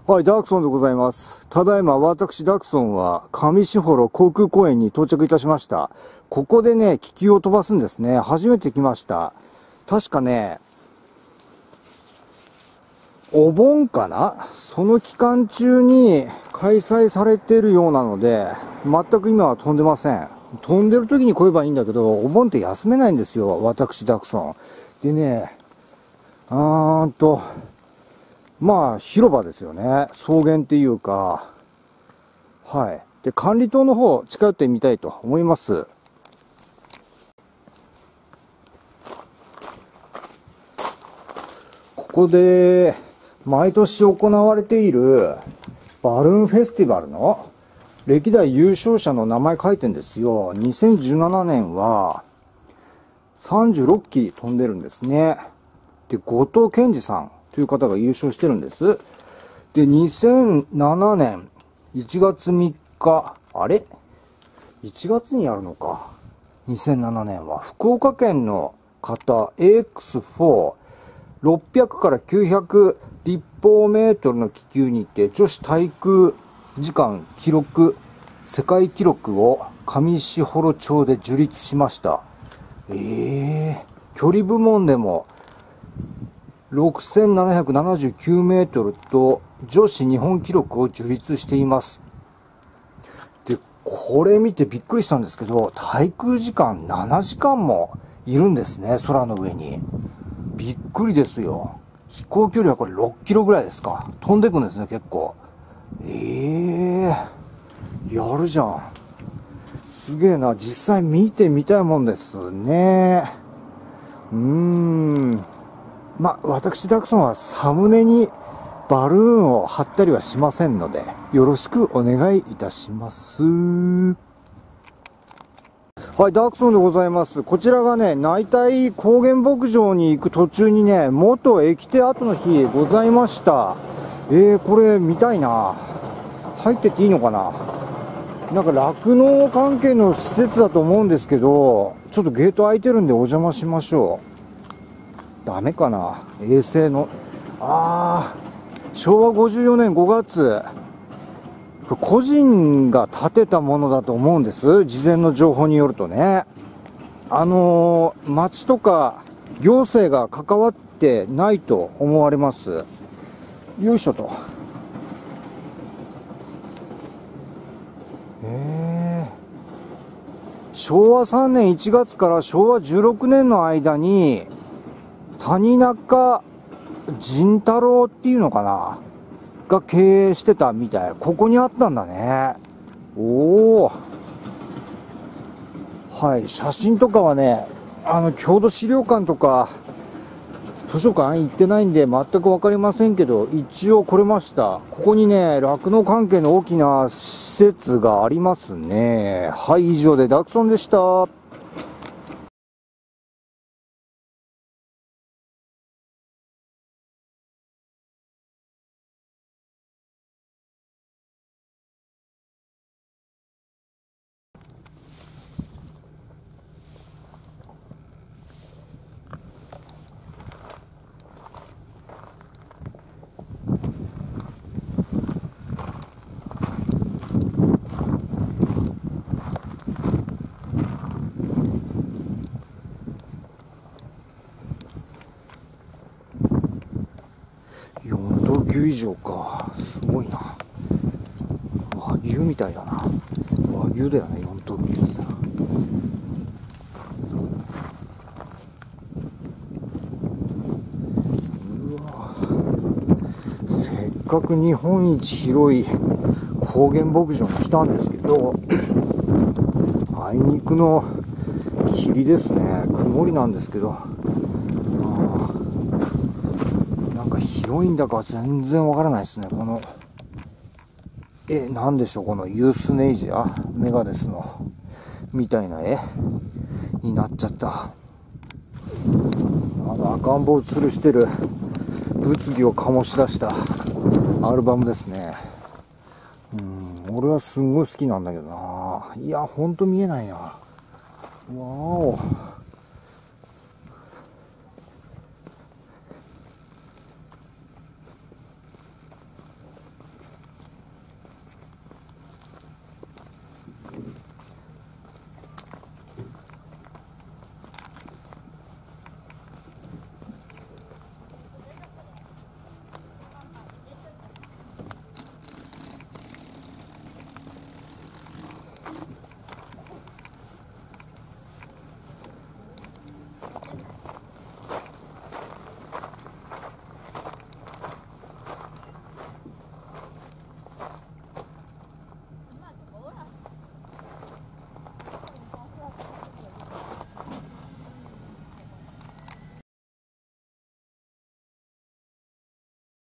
はい、ダークソンでございます。ただいま私ダークソンは上士幌航空公園に到着いたしました。ここでね、気球を飛ばすんですね。初めて来ました。確かね、お盆かな？その期間中に開催されているようなので、全く今は飛んでません。飛んでる時に来ればいいんだけど、お盆って休めないんですよ、私ダークソン。でね、まあ、広場ですよね。草原っていうか、はい。で、管理棟の方、近寄ってみたいと思います。ここで、毎年行われている、バルーンフェスティバルの、歴代優勝者の名前書いてんですよ。2017年は、36機飛んでるんですね。で、後藤健二さんという方が優勝してるんです。で、2007年1月3日、あれ ?1 月にやるのか。2007年は、福岡県の方、AX4、600から900立方メートルの気球にて、女子対空時間記録、世界記録を上士幌町で樹立しました。距離部門でも、6779メートルと女子日本記録を樹立しています。で、これ見てびっくりしたんですけど、滞空時間7時間もいるんですね、空の上に。びっくりですよ。飛行距離はこれ6キロぐらいですか。飛んでくんですね、結構。やるじゃん。すげえな。実際見てみたいもんですね。ま、私ダクソンはサムネにバルーンを貼ったりはしませんので、よろしくお願いいたします。はい、ダークソンでございます。こちらがね、内体高原牧場に行く途中にね、元駅停跡の日ございました。これ見たいな。入ってっていいのかな。なんか酪農関係の施設だと思うんですけど、ちょっとゲート開いてるんでお邪魔しましょう。ダメかな。衛星の。昭和54年5月。個人が建てたものだと思うんです。事前の情報によるとね。町とか行政が関わってないと思われます。よいしょと。昭和3年1月から昭和16年の間に、谷中仁太郎っていうのかなが経営してたみたい。ここにあったんだね。はい、写真とかはね、郷土資料館とか、図書館行ってないんで全くわかりませんけど、一応来れました。ここにね、酪農関係の大きな施設がありますね。はい、以上でダクソンでした。4等級以上か。すごいな。和牛みたいだな。和牛だよね、4等級って言ったら。せっかく日本一広い高原牧場に来たんですけど、あいにくの霧ですね。曇りなんですけど、なんか広いんだか全然わからないですね。このなんでしょう、このユースネイジアメガデスのみたいな絵になっちゃった。赤ん坊を吊るしてる物議を醸し出したアルバムですね。俺はすんごい好きなんだけどな。いや、ほんと見えないな。わーお。